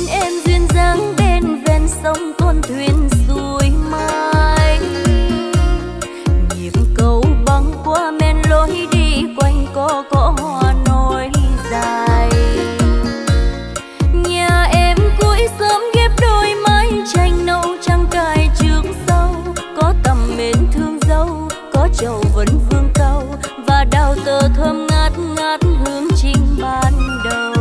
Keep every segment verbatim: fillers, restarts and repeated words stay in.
em duyên dáng bên ven sông con thuyền xuôi mai. Nhịp cầu băng qua men lối đi quanh co cỏ hoa nối dài. Nhà em cuối sớm ghép đôi mái tranh nâu trăng cài trước sau. Có tầm mến thương dâu, có trầu vẫn vương cao và đào tơ thơm ngát ngát hương trinh ban đầu.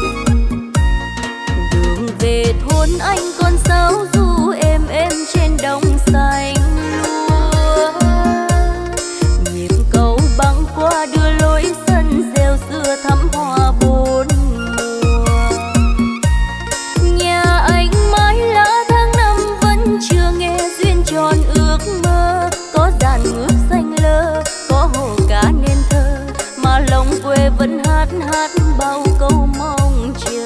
Đường về thôn anh con sáo du êm êm trên đồng xanh lúa. Nhịp cầu băng qua đưa lối sân rêu xưa thắm hoa bốn mùa. Nhà anh mái lá tháng năm vẫn chưa nghe duyên tròn ước mơ. Có dàn ngước xanh lơ, có hồ cá nên thơ, mà lòng quê vẫn hát hát bao câu mong chờ.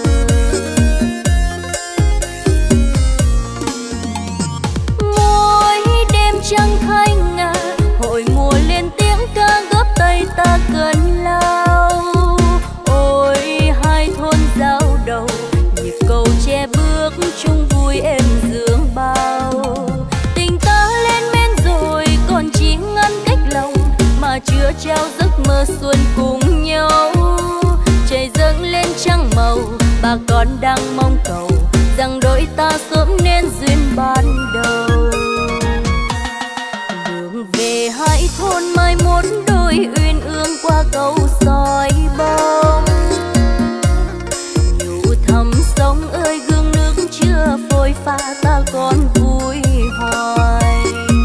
Mỗi đêm trăng thanh à, hội mùa lên tiếng ca góp tay ta cần lao. Ôi hai thôn giao đầu, nhịp cầu che bước chung vui êm dương bao. Tình ta lên men rồi còn chỉ ngăn cách lòng, mà chưa trao giấc mơ xuân cùng nhau. Trời dâng lên trăng màu, bà con đang mong cầu rằng đôi ta sớm nên duyên ban đầu. Đường về hai thôn mai một đôi uyên ương qua cầu soi bóng. Nhủ thầm sông ơi gương nước chưa phôi pha ta còn vui hoài.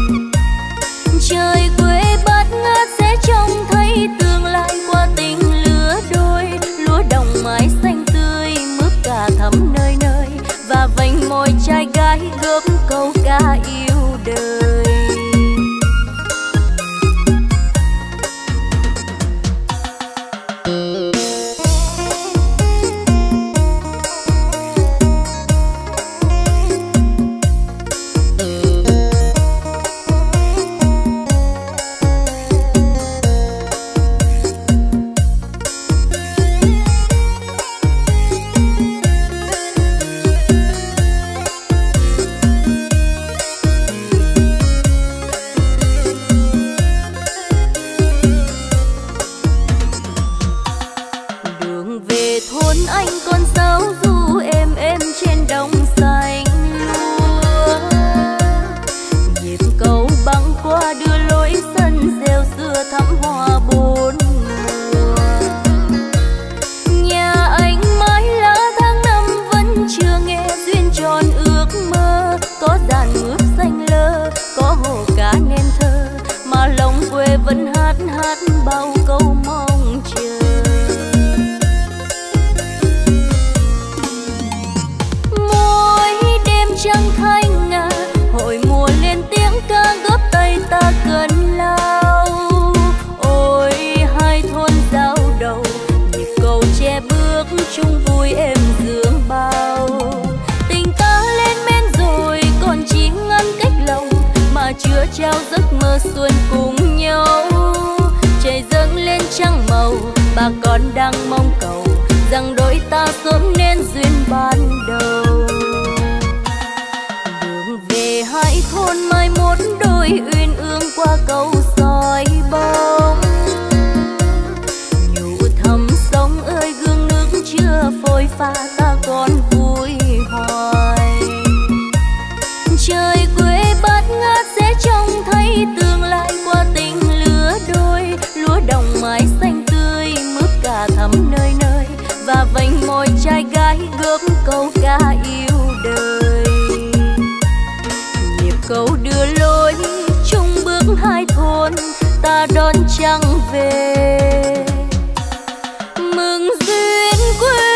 Trời quê bát ngát sẽ trông thấy tương lai qua tình lứa đôi. Lúa đồng mái xanh tươi mướp cà thắm nơi nơi, và vành môi trai gái góp câu ca yêu đời. Trao giấc mơ xuân cùng nhau. Trời dâng lên trăng màu, bà con đang mong cầu rằng đôi ta sớm nên duyên ban đầu. Đường về hai thôn mai một đôi uyên ương qua cầu soi bóng. Nhủ thầm sông ơi gương nước chưa phôi pha ta còn vui hoài. Trời quê bát ngát sẽ trông thấy tương lai qua tình lứa đôi. Lúa đồng mái xanh tươi mướp cà thắm nơi nơi, và vành môi trai gái góp câu ca yêu đời. Nhịp cầu đưa lối chung bước hai thôn, ta đón trăng về mừng duyên quê.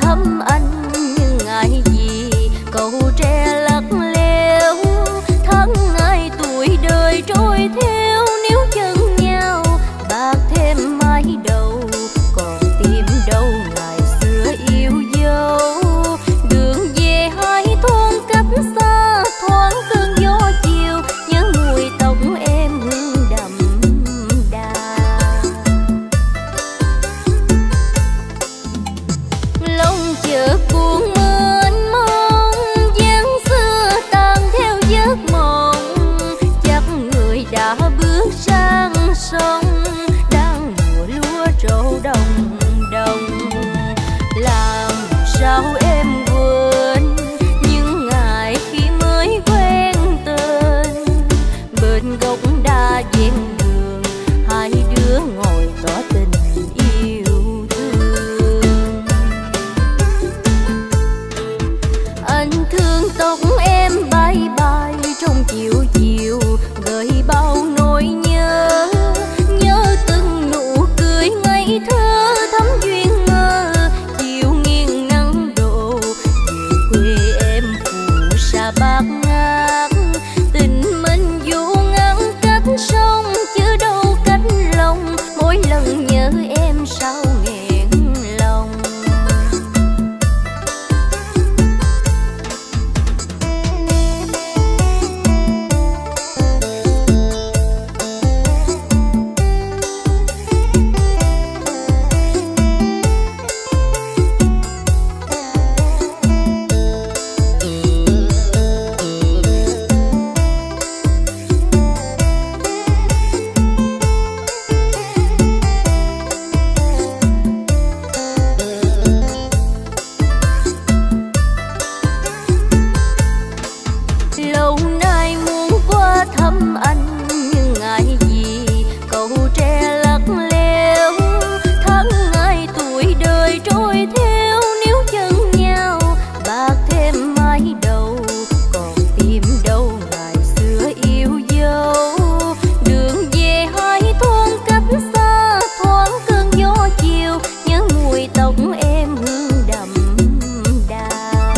thăm anh nhưng ngại gì cầu tre lắc leo. Tháng ngày tuổi đời trôi theo níu chân nhau, bạc thêm mái đầu còn tìm đâu ngày xưa yêu dấu. Đường về hai thôn cách xa thoáng cơn gió chiều, nhớ mùi tóc em hương đậm đà. Lòng chợt buồn mênh mông, dáng xưa tan theo giấc mộng. Chắc người đã bước sang sông, đang mùa lúa trổ đồng đồng. Làm sao em quên những ngày khi mới quen tên, bên gốc đa ven đường hai đứa ngồi tỏ tình yêu thương. Anh thương tóc em bay bay trong chiều chiều, gợi bao nỗi nhớ. Nhớ từng nụ cười ngây thơ thắm duyên mơ, chiều nghiêng nắng đổ về quê em phù sa bát ngát. Tình mình dù ngăn cách sông chứ đâu cách lòng, mỗi lần nhớ em sao nghẹn lòng. Lâu nay muốn qua thăm anh nhưng ngại gì cầu tre lắc leo. Tháng ngày tuổi đời trôi theo níu chân nhau, bạc thêm mái đầu còn tìm đâu ngày xưa yêu dấu. Đường về hai thôn cách xa thoáng cơn gió chiều, nhớ mùi tóc em hương đậm đà.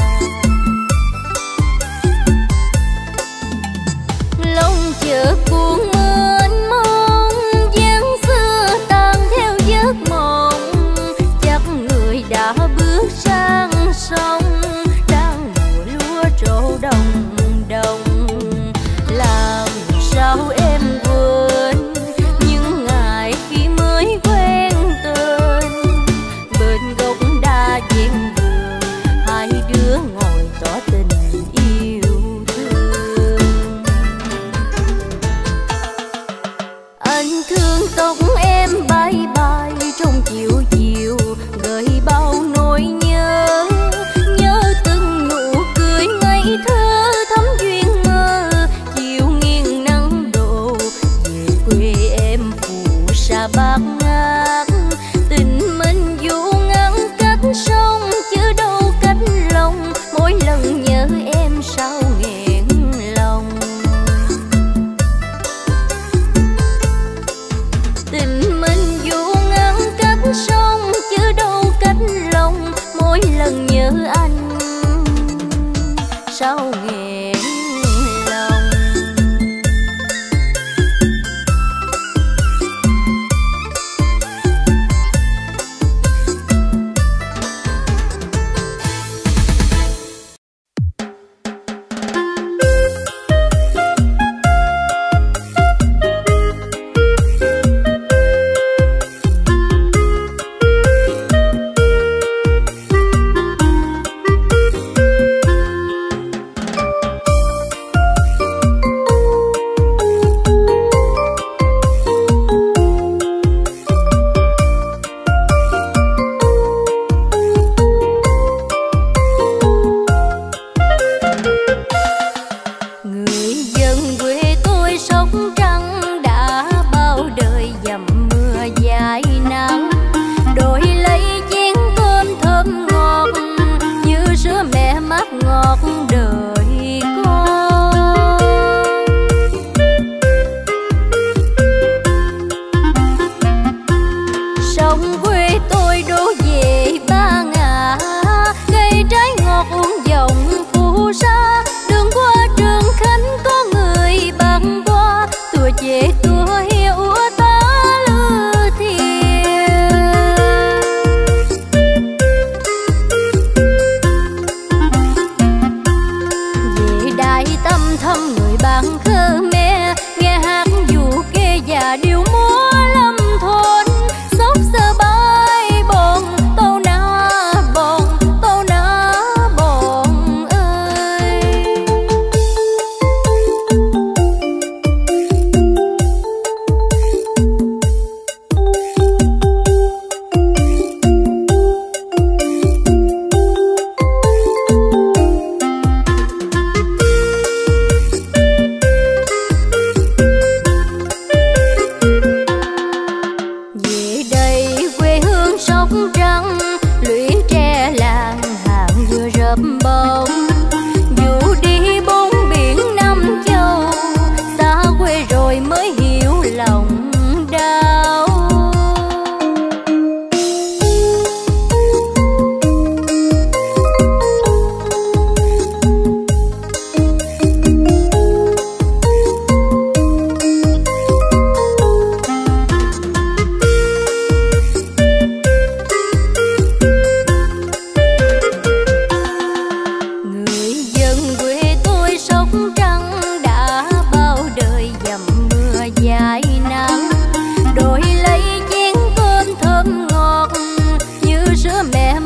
Lòng chợt buồn mênh mông, dáng xưa tan theo giấc mộng. Chắc người đã bước sang sông, đang mùa lúa trổ đồng đồng. Làm sao em quên những ngày khi mới quen tên, bên gốc đa ven đường hai đứa ngồi tỏ tình yêu thương. Anh thương tóc em bay bay trong chiều chiều, gợi bao nỗi nhớ. Nhớ từng nụ cười ngây thơ thắm duyên mơ, chiều nghiêng nắng đổ về quê em phù sa bát ngát. Tình mình dù ngăn cách sông chứ đâu cách lòng, mỗi lần nhớ em sao nghẹn lòng. Tình mình dù ngăn cách sông chứ đâu cách lòng, mỗi lần nhớ anh sao nghẹn lòng.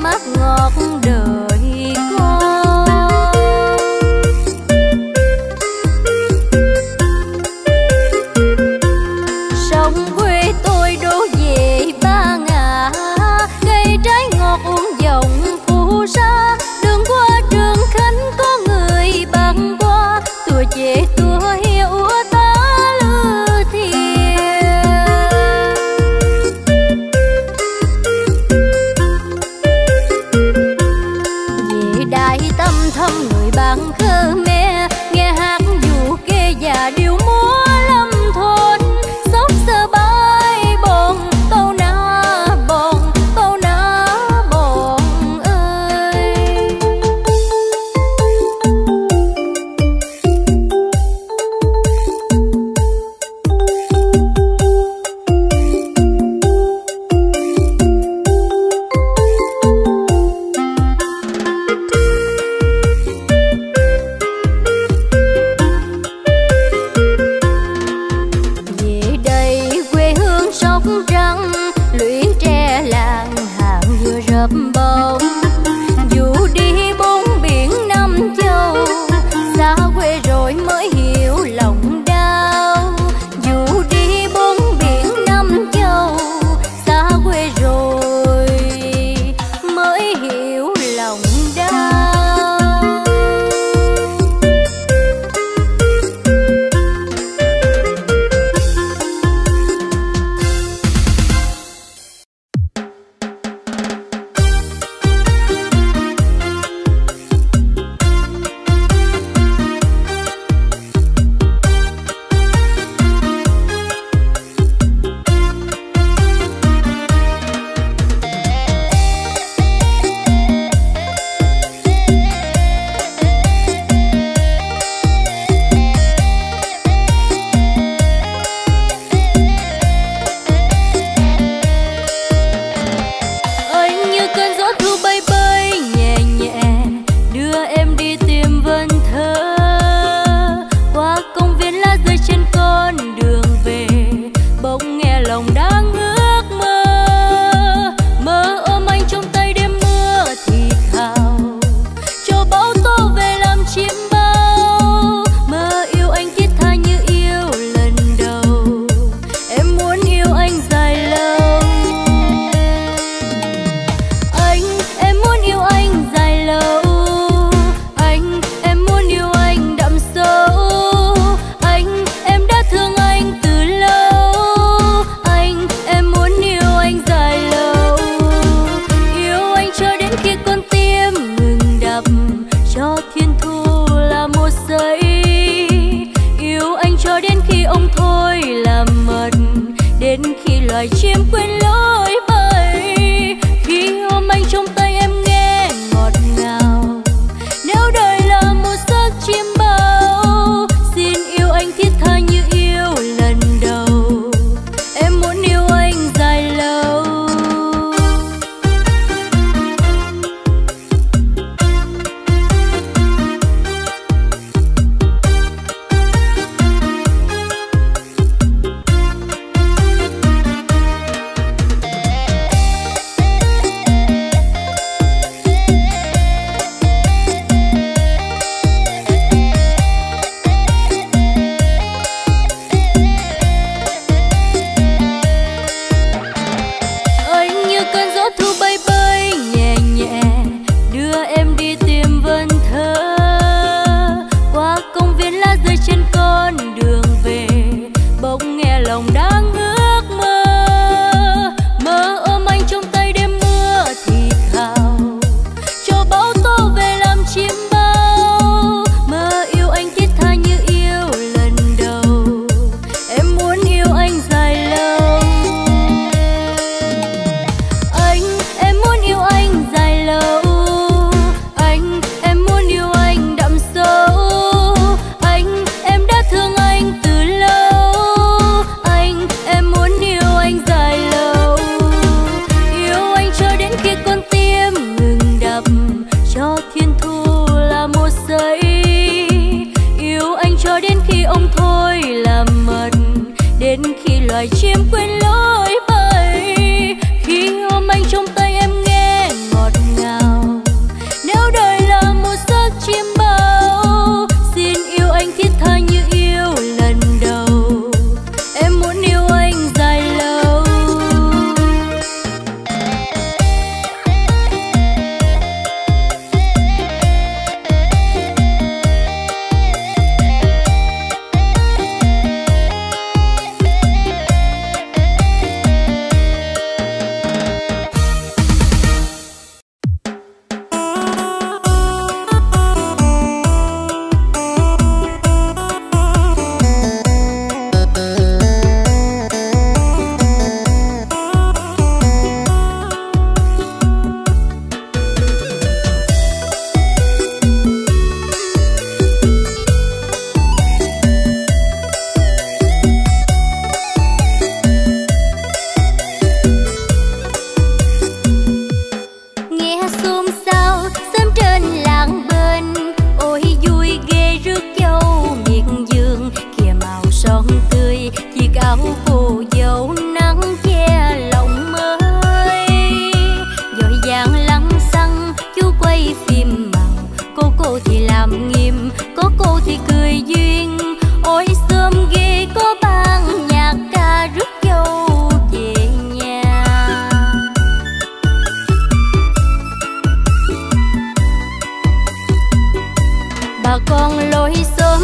mát ngọt đời con. Sông quê tôi đổ về Ba Ngã, cây trái ngọt uống dòng phù sa. Đường qua Trường Khánh có người băng qua, tuổi trẻ tuổi hiu ta lư thiền.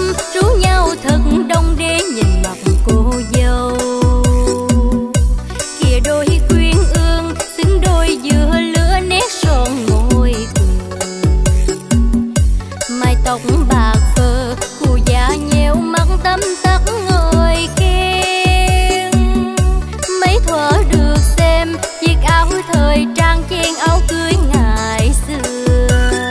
rú nhau thật đông để nhìn mặt cô dâu. Kìa đôi quyến ương xứng đôi giữa lửa nét son môi cười. Mái tóc bạc phơ khu da nheo mắt tấm tắc ngồi khen. Mấy thuở được xem chiếc áo thời trang chen áo cưới ngày xưa.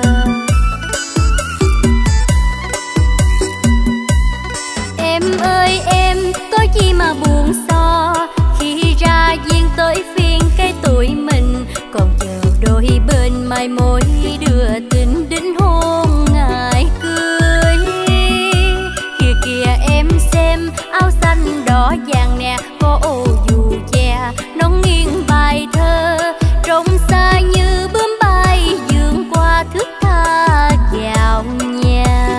Em ơi em có chi mà buồn so, khi ra duyên tới phiên cái tuổi mình còn chờ đôi bên mai mối đưa tình đính hôn ngày cưới. Kìa kìa em xem áo xanh đỏ vàng nè, có ô dù che nón nghiêng bài thơ, trông xa như bướm bay vươn qua thước tha vào nhà.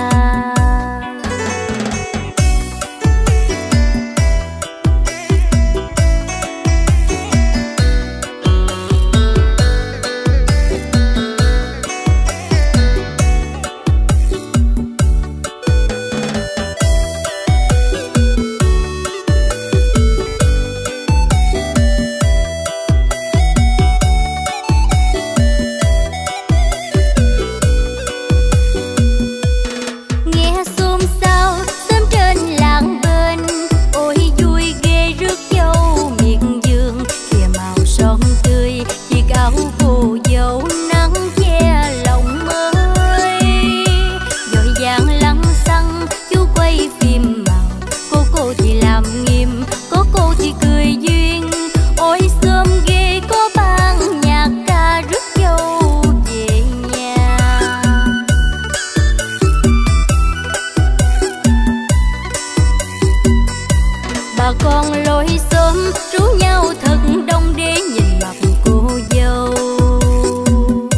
Con lối xóm rú nhau thật đông để nhìn mặt cô dâu.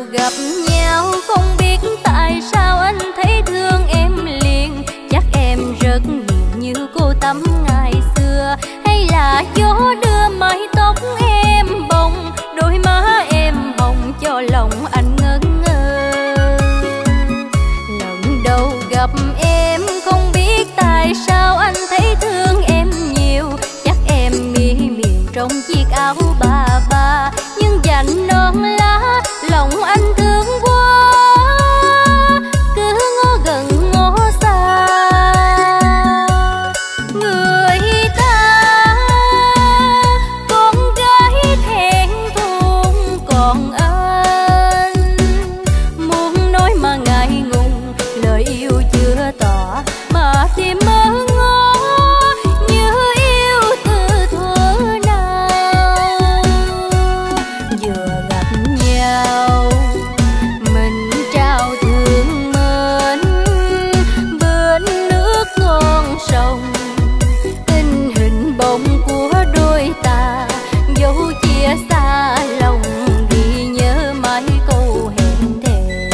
gặp nhau không biết tại sao anh thấy thương em liền. Chắc em rất hiền như cô Tắm ngày xưa, hay là gió đưa mái tóc em bồng, đôi má em hồng cho lòng anh ngẩn ngơ. Lần đầu gặp em không biết tại sao anh thấy thương em nhiều. Chắc em mi miền trong chiếc áo bà ba, nhưng dành non lá lòng anh thương quá, cứ ngó gần ngó xa. Người ta con gái thẹn thùng, còn anh muốn nói mà ngại ngùng, lời yêu chưa tỏ mà tim mơ ngó như yêu từ thuở nào. Vừa gặp nhau mình trao thương mến bên nước con sông, tình hình bóng của đôi ta dấu chia xa lòng ghi nhớ mãi câu hẹn thề.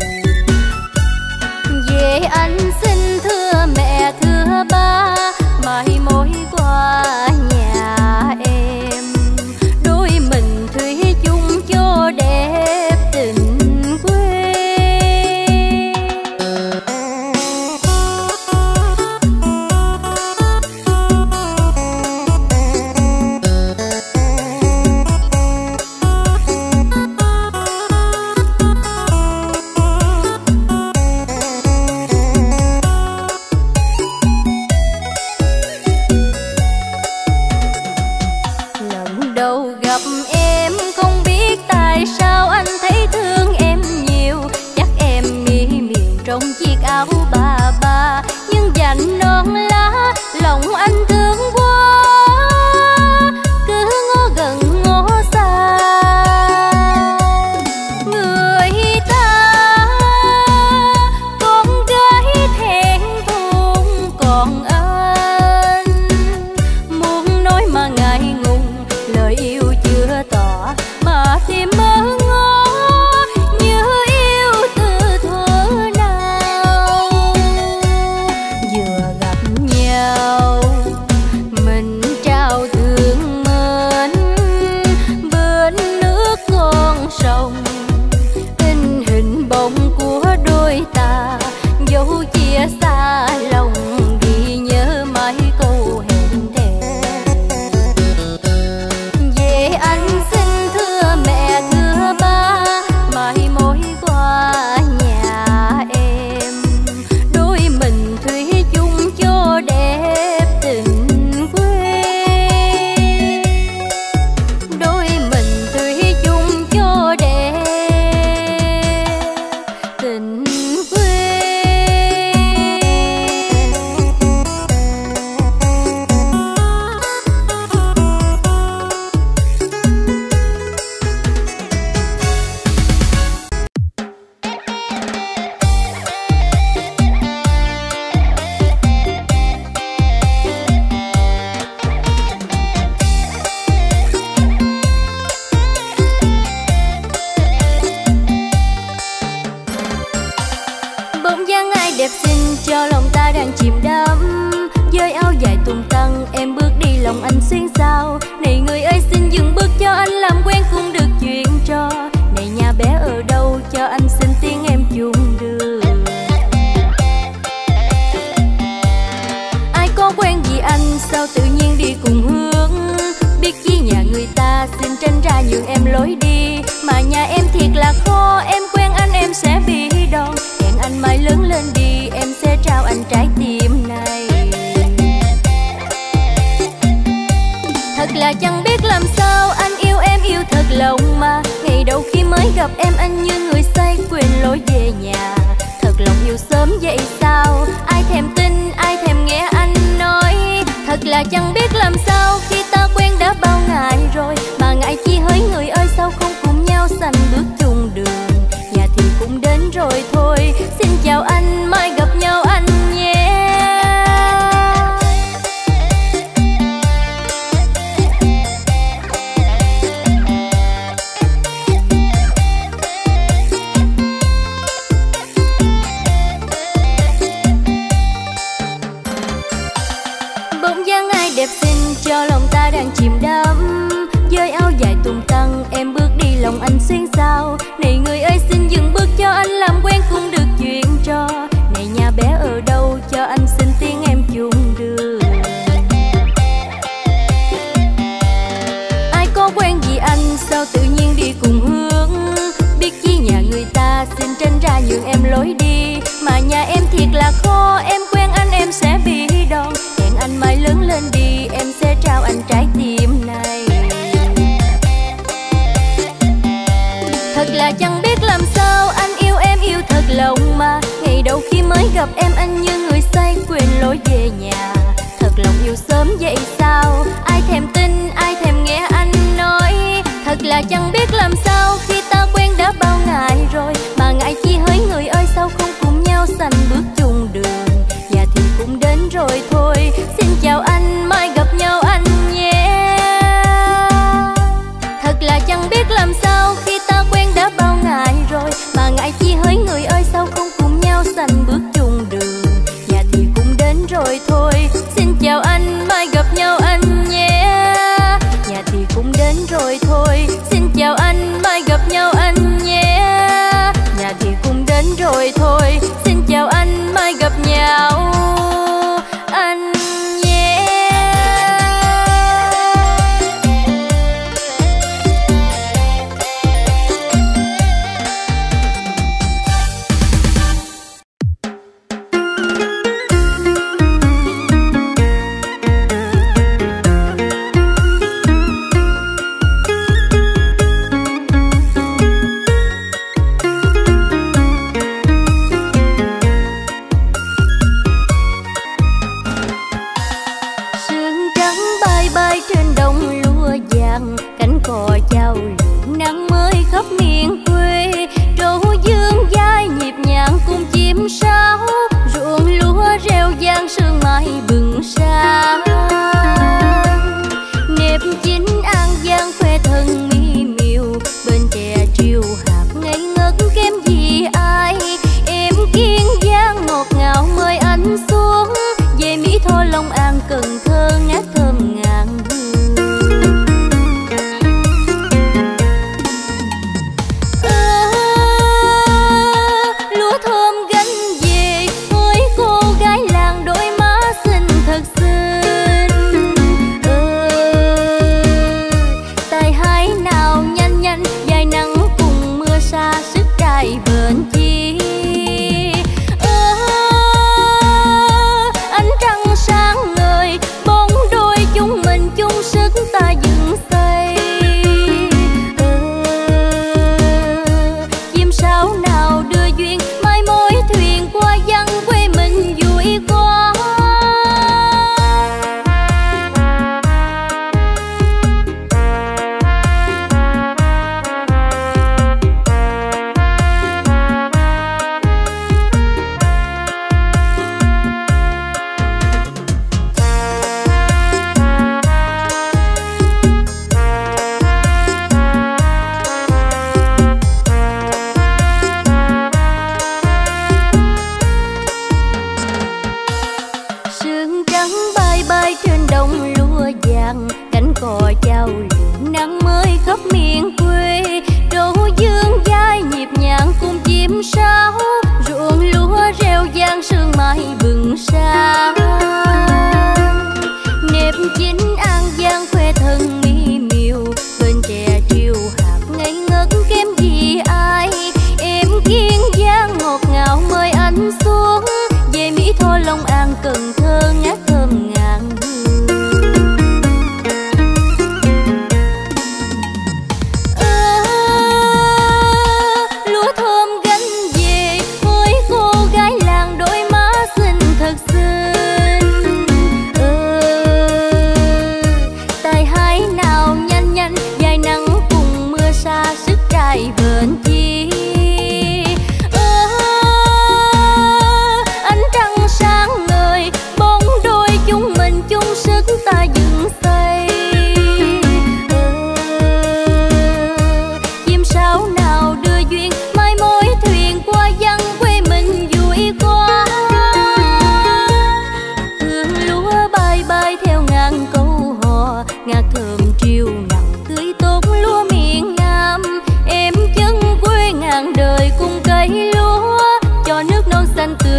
Về anh xin thưa mẹ thưa ba, mai mối qua nhà em, đôi mình thủy chung cho đẹp tình quê. Lần đầu gặp em không biết tại sao anh thấy thương em nhiều. Chắc em mi miền trong chiếc áo bà ba, nhưng dành non lá lòng anh thương quá, cứ ngó gần ngó xa. Người ta con gái thẹn thùng, còn anh muốn nói mà ngại ngùng, lời yêu chưa tỏ mà tim mơ ngó như yêu từ thuở nào. Vừa gặp nhau mình trao thương mến bên nước con sông, tình hình bóng của đôi ta dấu chia xa lòng ghi nhớ mãi câu hẹn thề. Về anh xin thưa mẹ thưa ba, mai mối qua nhà em, đôi mình thủy chung cho đẹp tình quê. Đôi mình thủy chung cho đẹp tình quê. Bóng dáng ai đẹp xinh cho lòng ta đang chìm đắm, với áo dài tung tăng em bước đi lòng anh xuyên sao. Này người ơi xin dừng bước cho anh làm quen cũng được chuyện trò. Này nhà bé ở đâu cho anh xin tiếng em chung đường. Ai có quen gì anh sao tự nhiên đi cùng hướng, biết chi nhà người ta xin tránh ra nhường em lối đi. Mà nhà em thiệt là khó, em quen anh em sẽ bị đòn. Hẹn anh mai lớn lên đi, em sẽ trao anh trái tim này. Thật là chẳng biết làm sao, anh yêu em yêu thật lòng mà. Ngày đầu khi mới gặp em anh như người say quên lối về nhà. Thật lòng yêu sớm vậy sao, ai thèm tin ai thèm nghe anh nói. Thật là chẳng biết làm sao, khi ta quen đã bao ngày rồi, mà ngại chi hỡi người ơi sao không cùng nhau sành bước chung đường. Nhà thì cũng đến rồi thôi, xin chào anh mai gặp nhau anh nhé. lòng anh xuyên xao. Này người ơi xin dừng bước cho anh làm quen cũng được chuyện trò. Này nhà bé ở đâu cho anh xin tiếng em chung đường. Ai có quen gì anh sao tự nhiên đi cùng hướng. Biết chi nhà người ta xin tránh ra nhường em lối đi. Mà nhà em thiệt là khó, em quen anh em sẽ bị đòn. Hẹn anh mai lớn lên đi, em sẽ trao anh trái tim này. Thật là chẳng biết làm sao, anh yêu em yêu thật lòng mà. Ngày đầu khi mới gặp em anh như người say quên lối về nhà. Thật lòng yêu sớm vậy sao, ai thèm tin, ai thèm nghe anh nói. Thật là chẳng biết làm sao, khi ta quen đã bao ngày rồi. Mà ngại chi hỡi người ơi sao không cùng nhau sành bước chung đường. Nhà thì cũng đến rồi thôi, xin chào anh, mai gặp nhau anh nhé. Thật là chẳng biết làm sao, khi ta quen đã bao ngày rồi. Mà ngại chi hỡi người ơi sao không cùng nhau sành bước chung đường. Nhà thì cũng đến rồi thôi, xin chào anh, mai gặp nhau anh nhé. Nhà thì cũng đến rồi thôi, xin chào anh, mai gặp nhau anh nhé. Nhà thì cũng đến rồi thôi, xin chào anh, mai gặp nhau anh nhé.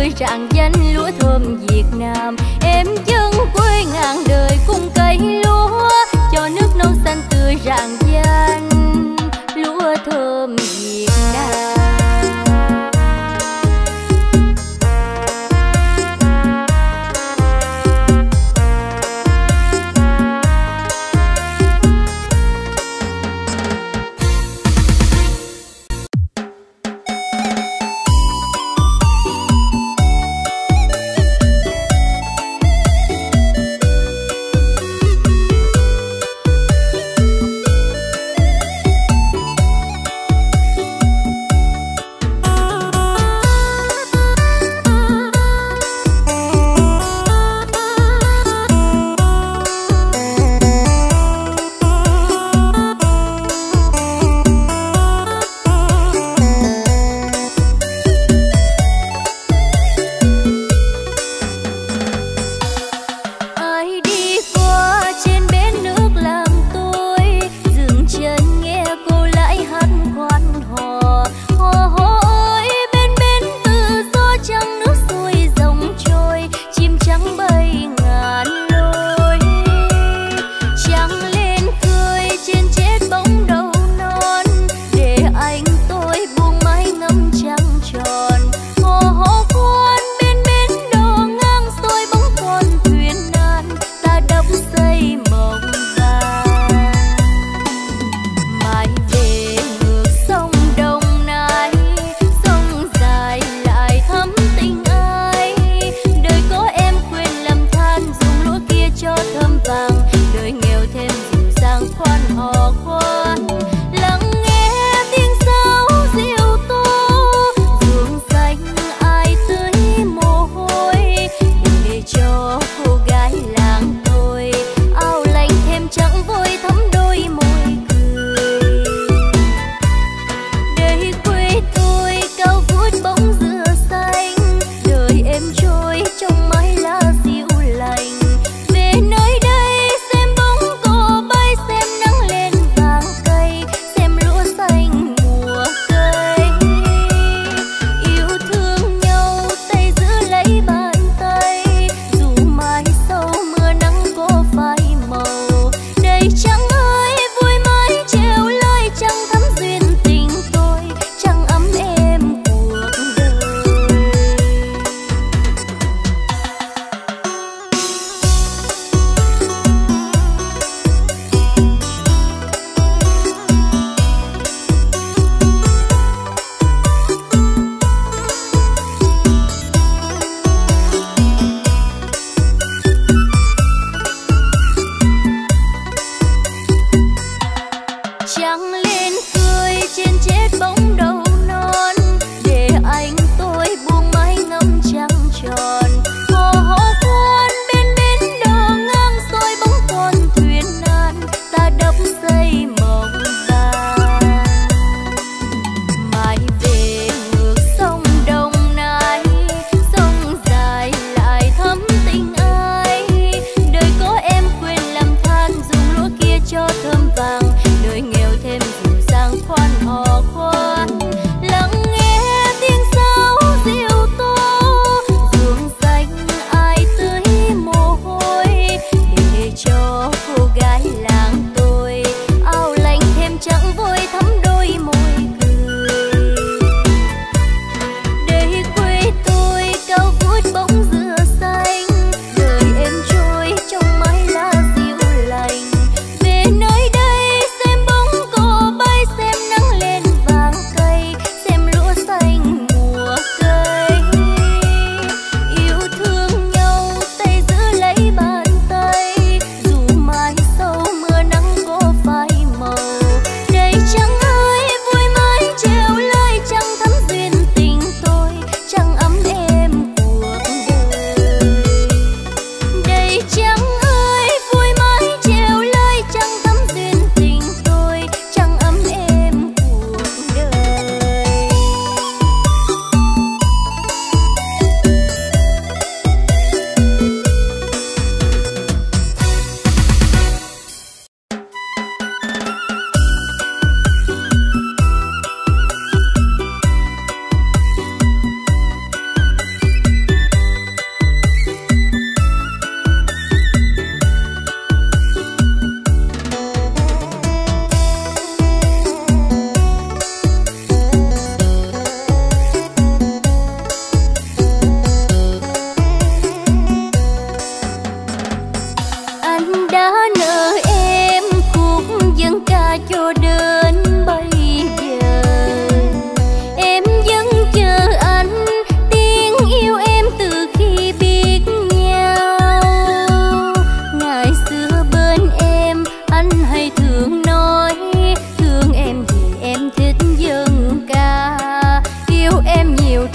tươi rạng danh lúa thơm Việt Nam. Em chân quê ngàn đời cùng cây lúa, cho nước non xanh tươi rạng danh lúa thơm Việt Nam.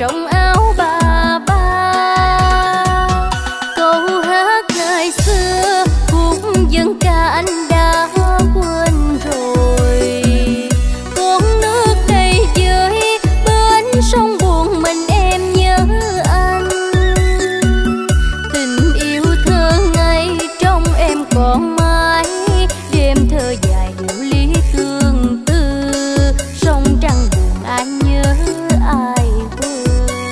trong áo bà ba. Câu hát ngày xưa khúc dân ca anh đã quên rồi. Con nước đầy giới bên sông buồn mình em nhớ anh. Tình yêu thơ ngây trong em còn mãi, đêm thơ dài hiểu lý tương tư. Sông trăng buồn ai nhớ ai quên.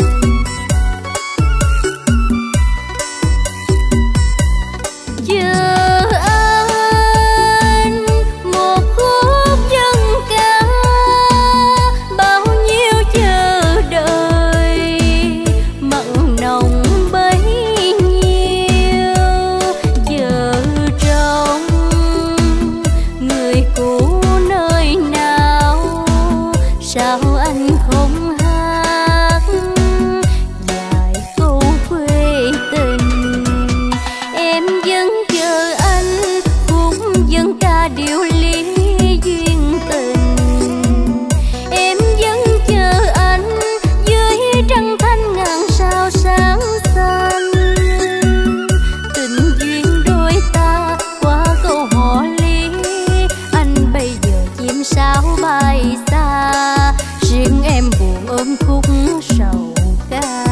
Chờ anh một khúc dân ca, bao nhiêu chờ đợi mặn nồng bấy nhiêu. Chờ trong người cũ nơi nào, sao anh không hát vài câu quê tình. Em vẫn chờ anh khúc dân ca điệu lý duyên tình. Em vẫn chờ anh dưới trăng thanh ngàn sao sáng xanh. Tình duyên đôi ta qua câu hò lý, anh bây giờ chim sáo bay xa. Riêng em buồn ôm khúc sầu ca.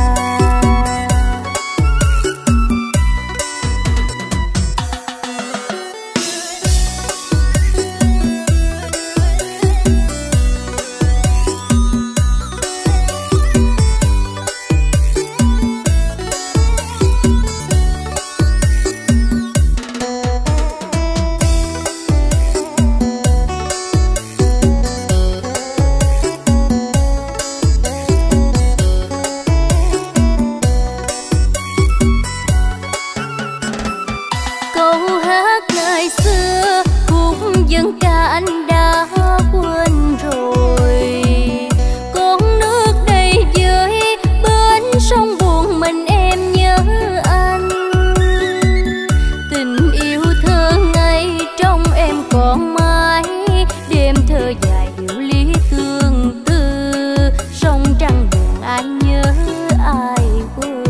Câu hát ngày xưa khúc dân ca anh đã quên rồi. Con nước đầy giới bên sông buồn mình em nhớ anh. Tình yêu thơ ngây trong em còn mãi, đêm thơ dài hiểu lý tương tư. Sông trăng buồn ai nhớ ai quên.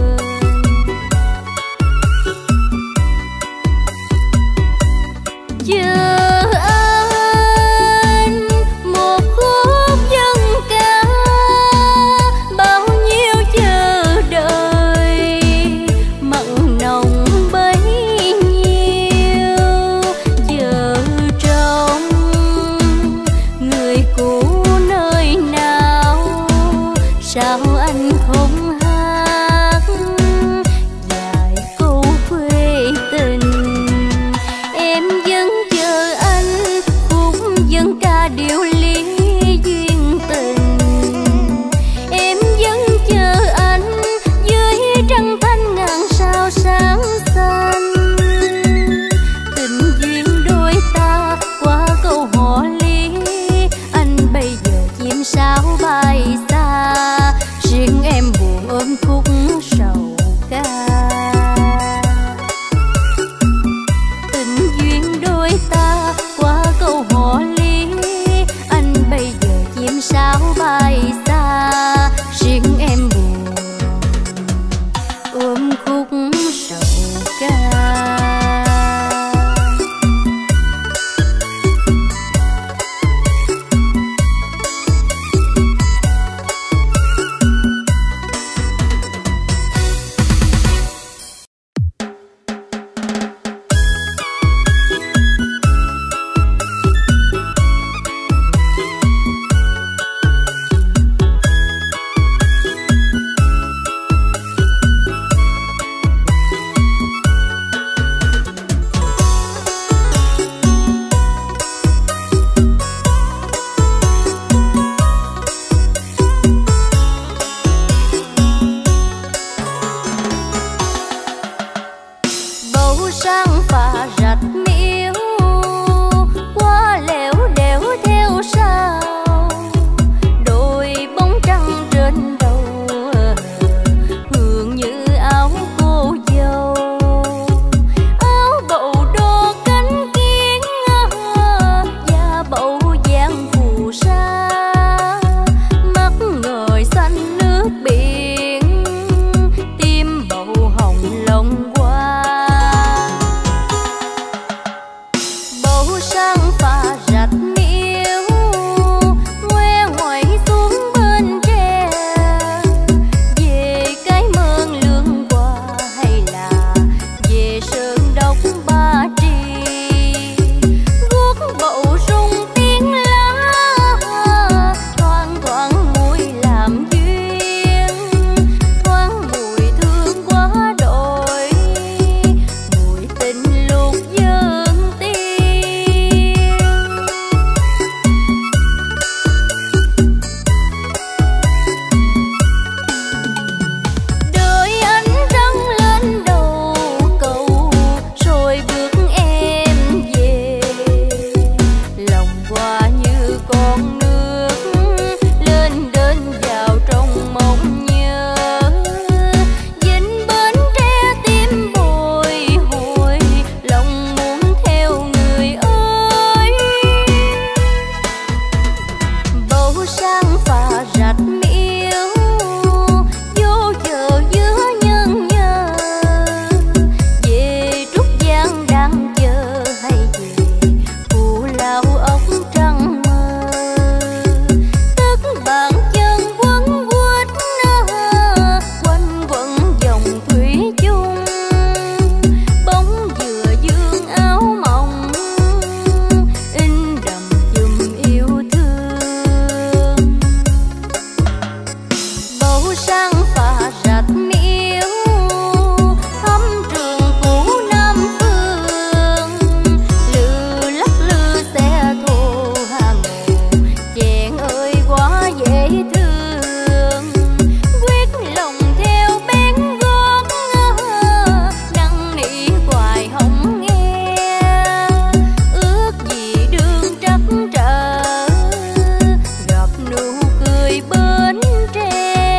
Chờ anh một khúc dân ca, bao nhiêu chờ đợi mặn nồng bấy nhiêu. Chờ trong người cũ nơi nào, sao anh không hát vài câu quê tình. Em vẫn chờ anh khúc dân ca điệu lý duyên tình. Em vẫn chờ anh dưới trăng thanh ngàn sao sáng xanh. Tình duyên đôi ta qua câu hò lý, anh bây giờ chim sáo bay xa. Riêng em buồn ôm khúc sầu ca. Tình duyên đôi ta qua câu hò lý, anh bây giờ chim sáo bay xa. Riêng em buồn ôm khúc sầu ca. sang phà rạch miếu, vô giờ giữa nhân nhờ, về Trúc Giang đang chờ hay về Phù Lao ốc trăng mơ. Tức bàn chân quấn quýt quanh quẩn dòng thủy chung, bóng dừa dương áo mộng in đậm chùm yêu thương. Bầu sang phà rạch miếu, thăm trường cũ Nam Phương, lừ lắc lư xe thô hà mồ, chèn ơi quá dễ thương. Quyết lòng theo bén gót, năn nỉ hoài hổng nghe, ước gì đường trắc trở, gặp nụ cười bến tre.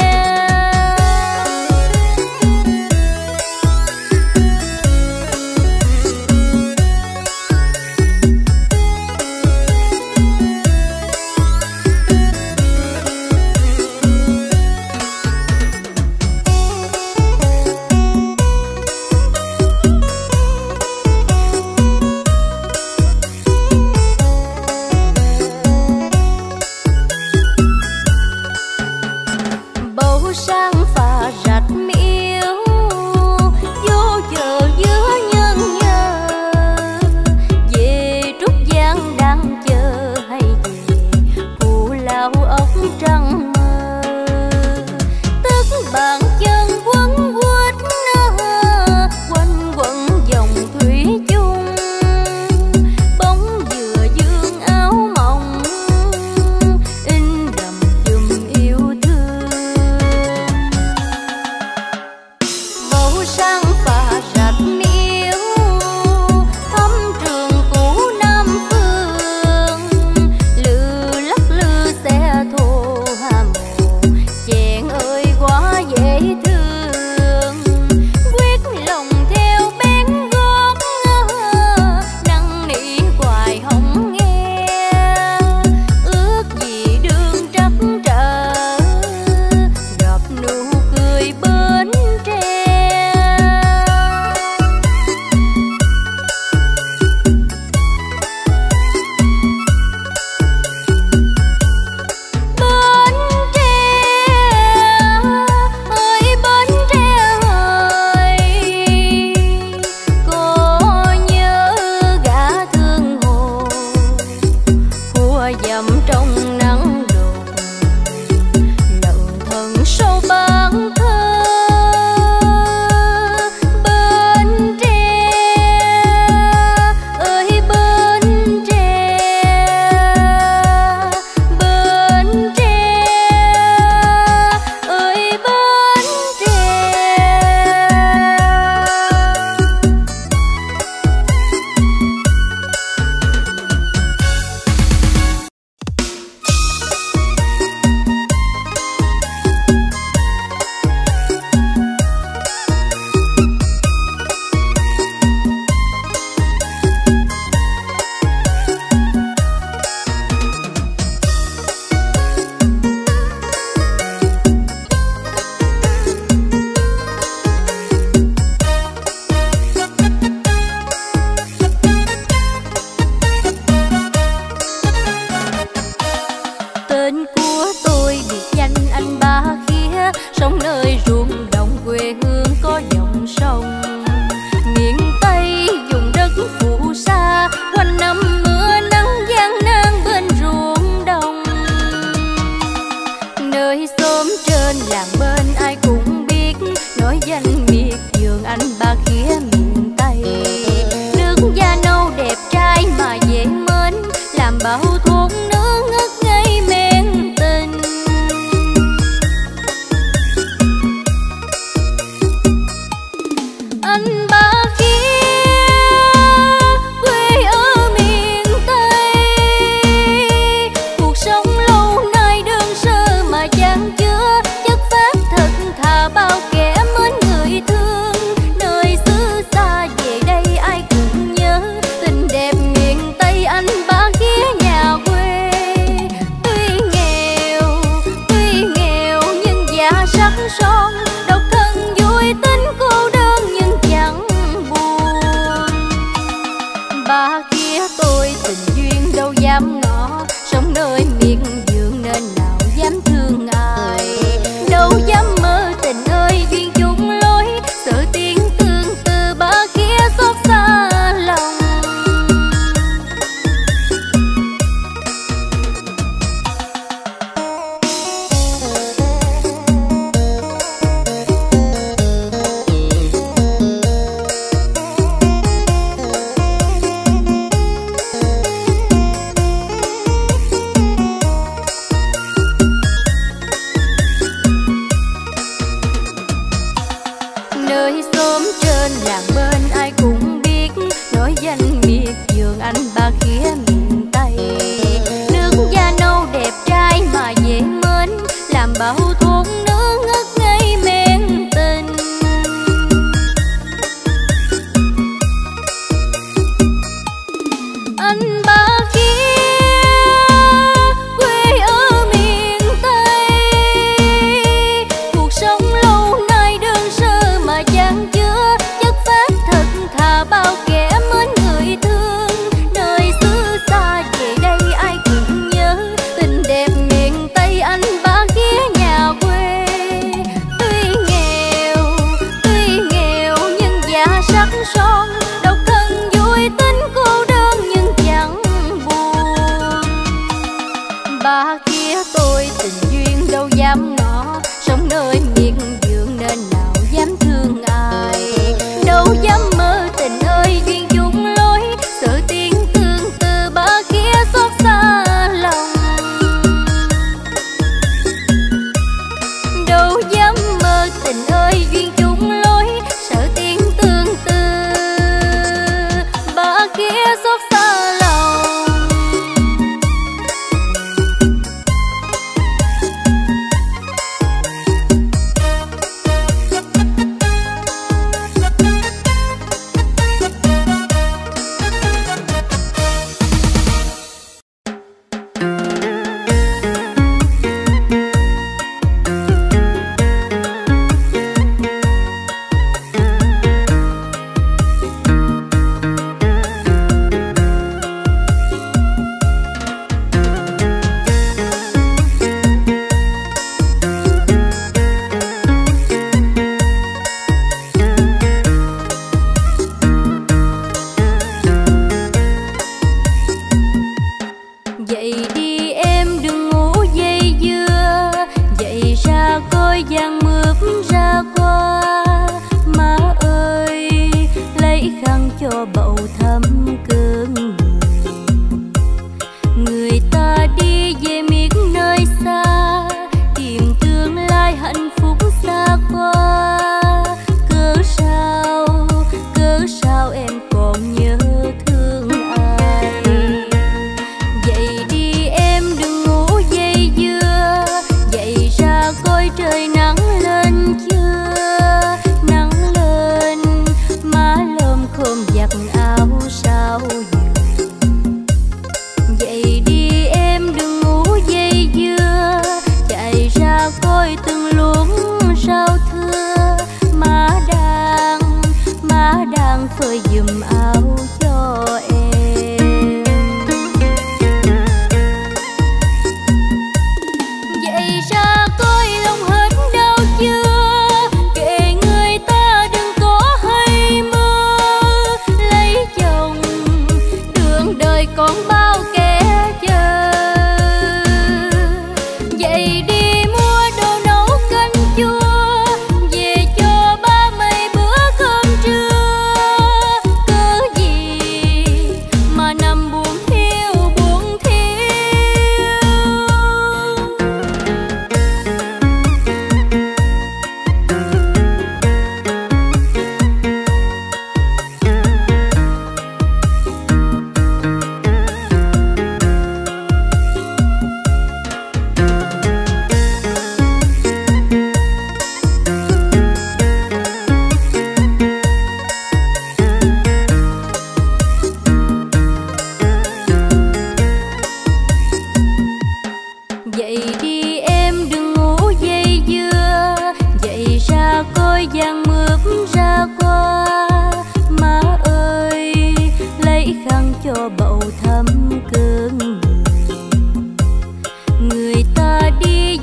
Bầu sang phà rạch miếu, vô giờ giữa nhân nhờ, về Trúc Giang đang chờ hay về Phù Lao ốc trăng mơ. Tức bàn chân quấn quýt quanh quẩn dòng thủy chung, bóng dừa dương áo mộng in đậm chùm yêu thương. Bầu sang phà rạch miếu, thăm trường cũ Nam Phương, lừ lắc lư xe thô hà mồ, chèn ơi quá dễ thương. Quyết lòng theo bén gót, năn nỉ hoài hổng nghe, ước gì đường trắc trở, gặp nụ cười bến tre. Bến tre ơi bến tre ơi, có nhớ gã thương hồ, khua dầm trong nắng đổ, lận thần sâu bán thơ. Bến tre ơi bến tre, bến tre ơi bến tre. Tên của tôi biệt danh anh Ba Khía, sống nơi ruộng đồng quê hương có dòng sông. Miền Tây vùng đất phù sa, quanh năm mưa nắng gian nan bên ruộng đồng. Nơi xóm trên làng bên ai cũng biết, nói danh miệt vườn anh Ba Khía miền Tây. Nước da nâu đẹp trai mà dễ mến, làm bao thôn nữ ngất ngây men tình. dám thương ai, đâu dám mơ tình ơi duyên chung lối, sợ tiếng tương từ ba kia xót xa lòng. Nơi xóm trên làng bên ai cũng biết, nói danh miệt vườn anh ba khía miền Tây. Nước da nâu đẹp trai mà dễ mến, làm bao thôn nữ ngất ngây men tình. Anh ba khía quê ở miền Tây, cuộc sống lâu nay đơn sơ mà chan chứa chất phát thật thà bao kẻ mến người thương. Nơi xứ xa về đây ai cũng nhớ tình đẹp miền Tây anh ba khía nhà quê. Tuy nghèo tuy nghèo nhưng già sắc son, độc thân vui tính cô đơn nhưng chẳng buồn. Ba khía tôi tình duyên đâu dám ngỏ, sống nơi miệt vườn nên nào dám thương ai, đâu dám mơ tình ơi duyên chung lối, sợ tiếng tương từ ba khía xót xa lòng. Đâu dám mơ tình ơi duyên chung lối, sợ tiếng tương từ ba khía xót xa lòng. Dậy đi em đừng ngủ dây dưa, dậy ra coi giang mướp ra qua. Má ơi lấy khăn cho bầu thấm cơn mưa, người ta đi về miệt nơi xa, tìm tương lai hạnh phúc xa qua. Cớ sao cớ sao em còn nhớ thương ai. Dậy đi em đừng ngủ dây dưa, dậy ra coi trời nắng lên chưa. Nắng lên má lơm khom giặt áo sao giường. Dậy đi em đừng ngủ dây dưa, chạy ra coi từng luống rau thưa. Má đang má đang phơi giùm áo cho em. Dậy ra coi lòng hết đau chưa, kệ người ta đừng có hay mơ. Lấy chồng đường đời còn bao kẻ chờ. Dậy đi mua đồ nấu canh chua, về cho ba mấy bữa cơm trưa. Cớ gì mà nằm buồn thiêu buồn thiêu. Dậy đi em đừng ngủ dây dưa, dậy ra coi giang mướp ra qua. Má ơi lấy khăn cho bầu thấm cơn mưa, người ta đi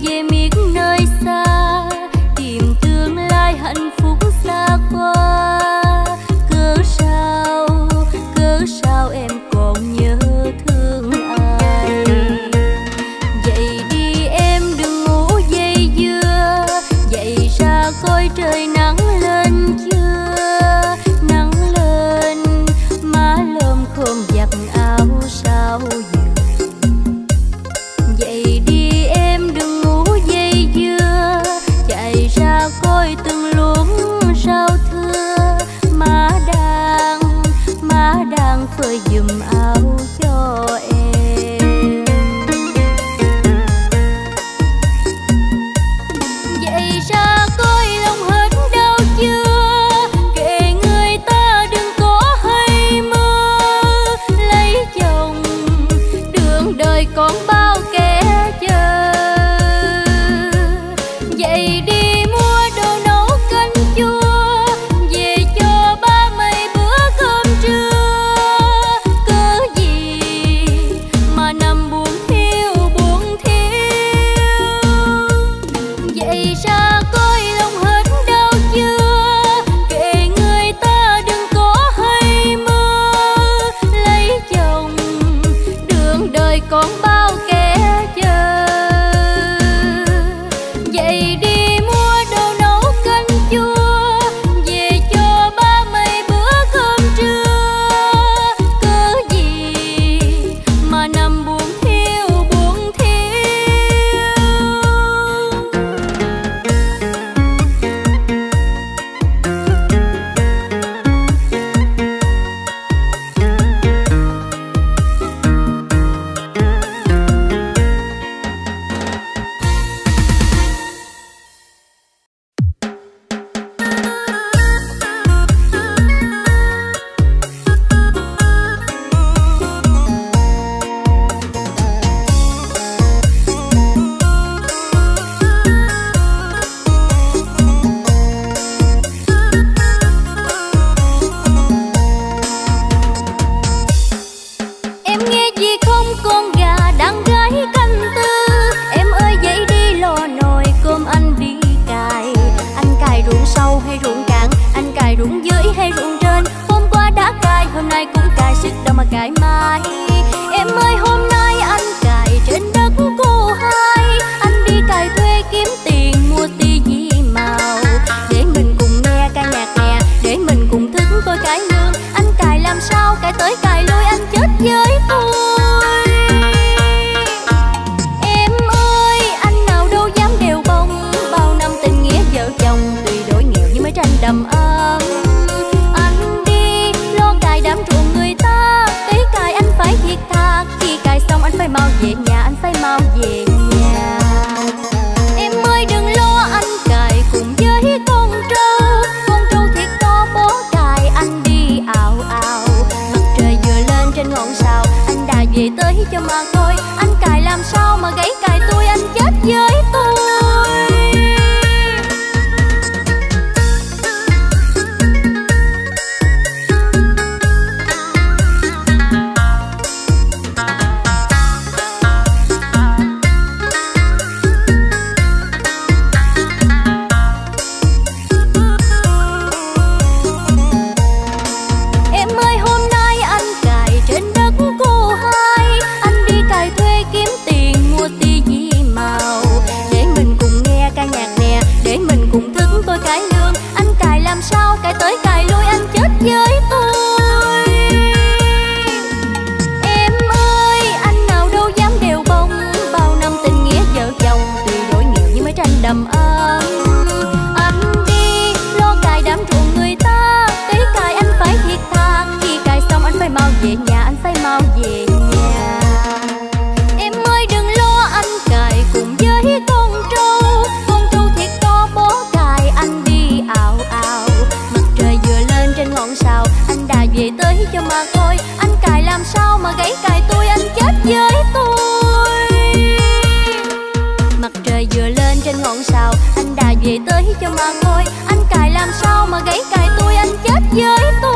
đầm ấm. Anh đi lo cài đám ruộng người ta, tí cài anh phải thiệt tha, khi cài xong anh phải mau về nhà, anh phải mau về nhà. Em ơi đừng lo anh cài cùng với con trâu, con trâu thiệt to bó cài anh đi ào ào. Mặt trời vừa lên trên ngọn sào, anh đà về tới cho mà coi, anh cài làm sao mà gãy cài tôi, anh chết với tôi. Mặt trời vừa lên trên ngọn sào, anh đà về tới cho mà coi, anh cài làm sao mà gãy cài tôi, anh chết với tôi.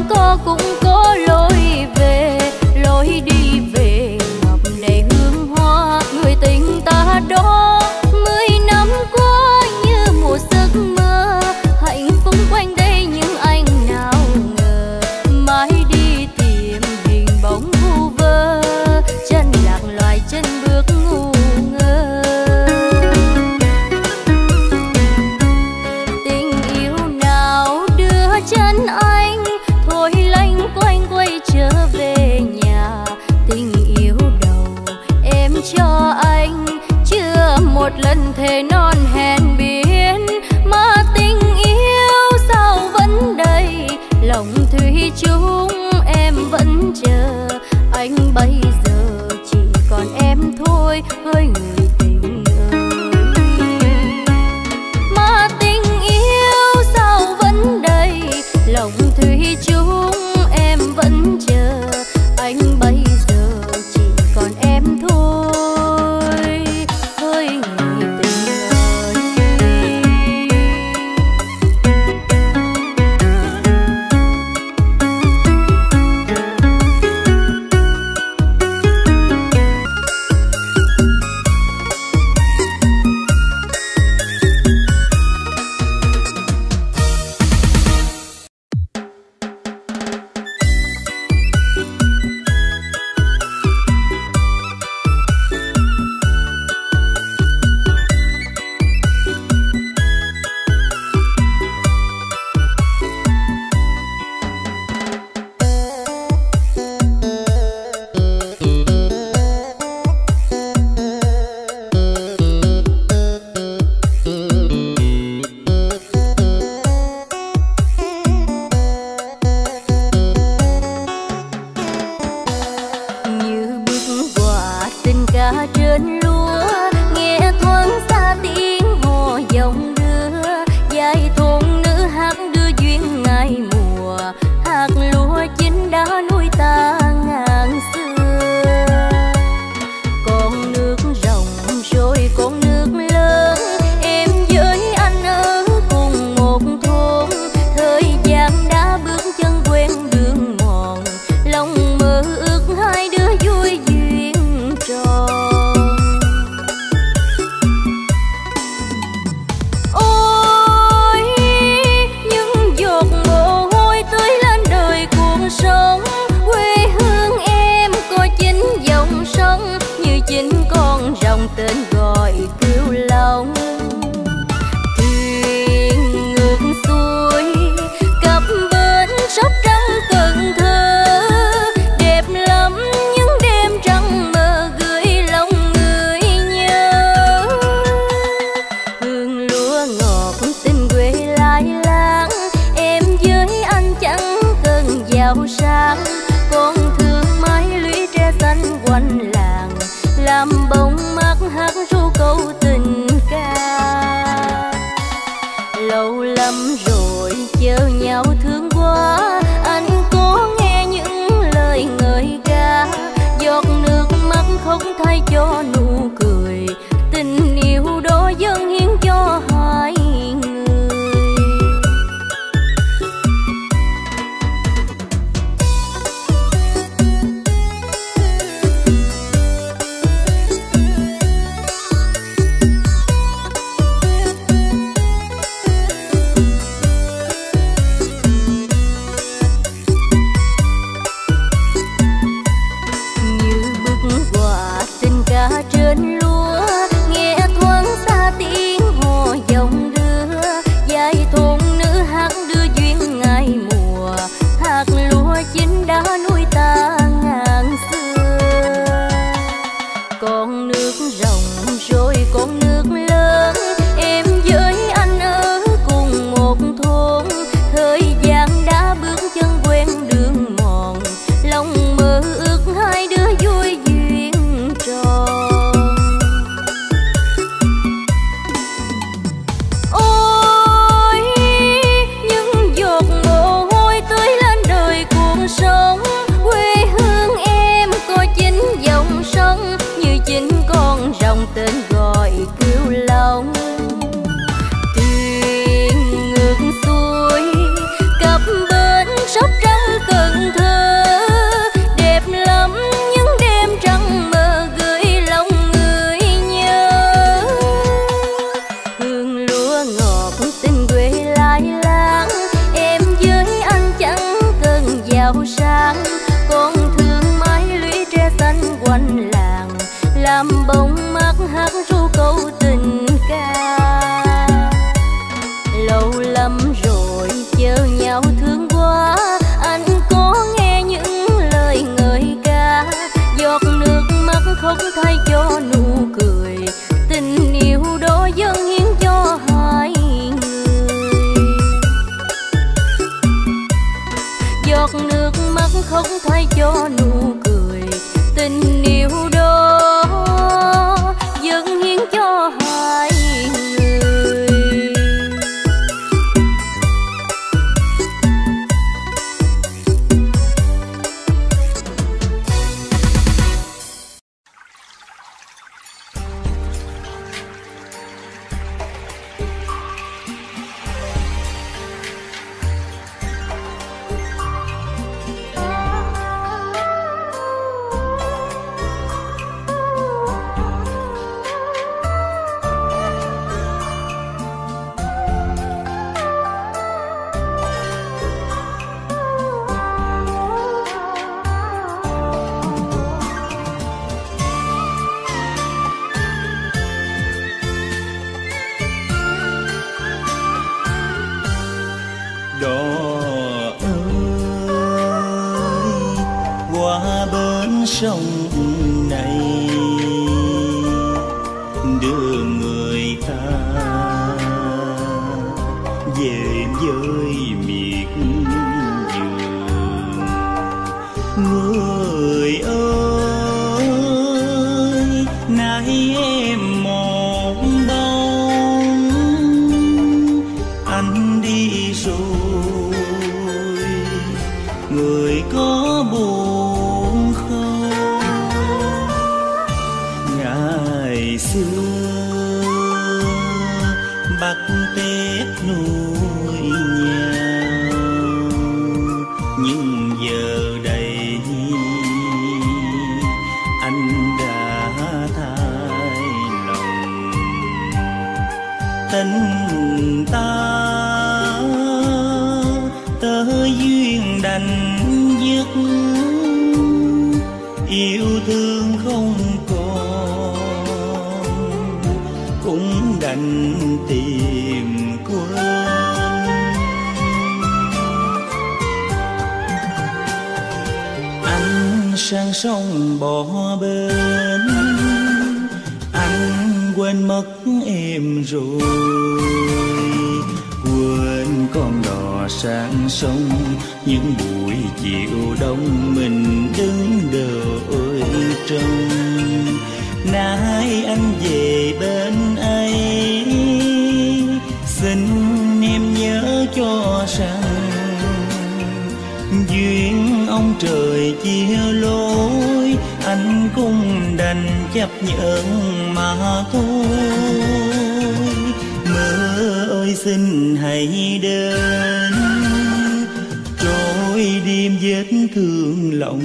có cũng có lối về, lối đi về ngập đầy hương hoa. Người tình ta đó mười năm qua như một giấc mơ, hạnh phúc quanh đây nhưng anh nào ngờ mãi đi tìm hình bóng vu vơ, chân lạc loài chân bước ngu ngơ. Tình yêu nào đưa chân anh thôi lanh quanh quay trở về nhà. Tình yêu đầu em cho anh chưa một lần thề non hẹn biển, mà tình yêu sao vẫn đầy lòng thủy chung em vẫn chờ anh. Bây giờ chỉ còn em thôi hỡi người tình ơi, mà tình yêu sao vẫn đầy lòng thủy chung em vẫn chờ anh. Bây giờ chỉ còn em thôi hỡi người tình ơi. Như bước qua tình ca trên lúa, nghe thoáng xa tiếng hò dòng đưa, giai thôn nữ hát đưa duyên ngày mùa, hạt lúa chín đã nuôi ta ngàn xưa. Con nước rồng rồi con nước lớn, em với anh ở cùng một thôn, thời gian đã bước chân quen đường mòn, lòng mơ ước hai đứa vui duyên tròn. Ôi những giọt mồ hôi tưới lên đời cuộc sống, quê hương em có chín dòng sông, như chín con rồng tên gọi kêu lòng. Thuyền ngược xuôi cập bến Sóc Trăng Cần Thơ, đẹp lắm những đêm trăng mơ gửi lòng người nhớ. Hương lúa ngọt tình quê lai láng, em với anh chẳng cần giàu sang, con thương mái lũy tre xanh quanh làng, làm bóng mát hát ru câu tình ca. Lâu lắm rồi chờ nhau thương quá, anh có nghe những lời ngợi ca, giọt nước mắt không thay cho nụ cười, tình yêu đó dâng hiến cho hai người. sao sáng. Con thương mái lũy tre xanh quanh làng, làm bóng mát hát ru câu tình ca. Lâu lắm rồi chờ nhau thương quá, anh có nghe những lời ngợi ca. Giọt nước mắt không thay cho nụ cười, tình yêu đó dâng hiến cho hai người. Giọt nước mắt không thay cho nụ cười, tình yêu đó dâng hiến cho hai người. Sông này đưa người ta về với miệt vườn. Người ơi, nay em một bóng, anh đi rồi, người có buồn không? Ngày xưa bắt Tết nuôi nhau, nhưng giờ đây anh đã thay lòng. Tình ta tới duyên đành dứt, yêu thương không còn cũng đành tìm quên. Anh sang sông bỏ bến, anh quên mất em rồi, quên con đò sang sông. Những buổi chiều đông mình đứng đợi trông, nay anh về bên ấy, xin em nhớ cho rằng duyên ông trời chia lối, anh cũng đành chấp nhận mà thôi. Mưa ơi xin hãy đến, trôi đêm vết thương lòng,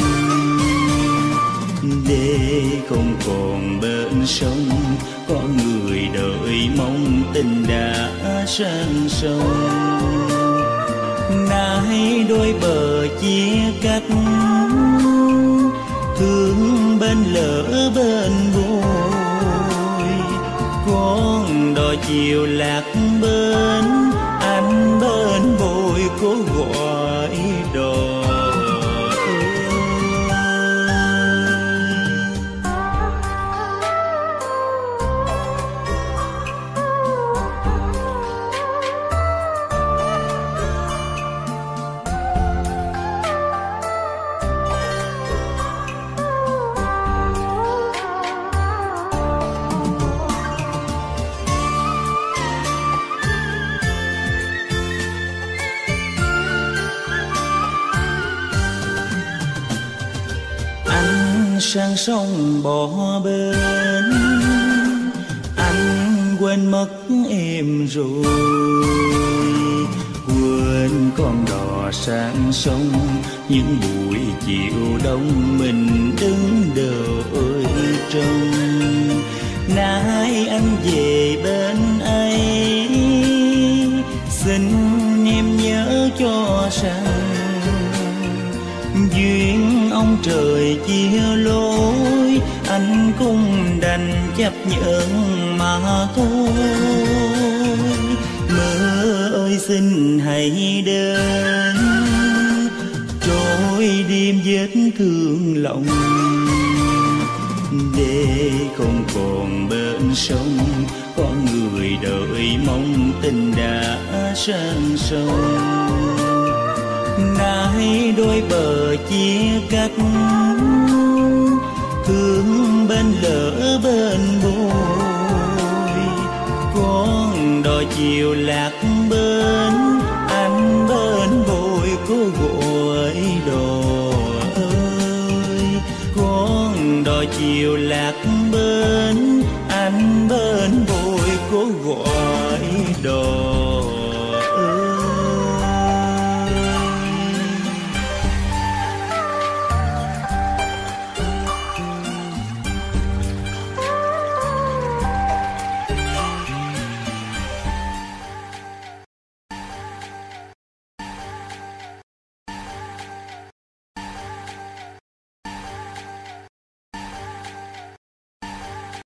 để không còn bên sông có người đợi mong tình đã sang sông. Nay đôi bờ chia cách, thương bên lỡ bên vội, con đò chiều lạc bên, anh bên bồi cố gọi đò. Sang sông bỏ bến, anh quên mất em rồi, quên con đò sang sông. Những buổi chiều đông mình đứng đợi trông, nay anh về bên ấy, xin em nhớ cho rằng duyên ông trời chia lối, anh cũng đành chấp nhận mà thôi. Mơ ơi xin hãy đến, trôi đêm vết thương lòng, để không còn bên sông có người đợi mong tình đã sang sông. Nay đôi bờ chia cắt, thương bên lỡ bên bồi, con đò chiều lạc bên, anh bên bồi cô gọi đò ơi. Con đò chiều lạc bên, anh bên bồi cô gọi đò.